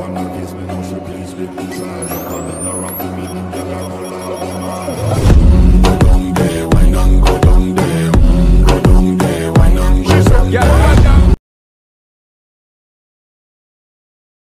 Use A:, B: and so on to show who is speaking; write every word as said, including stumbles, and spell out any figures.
A: on her case, me know she pleased with desire. Coming around to me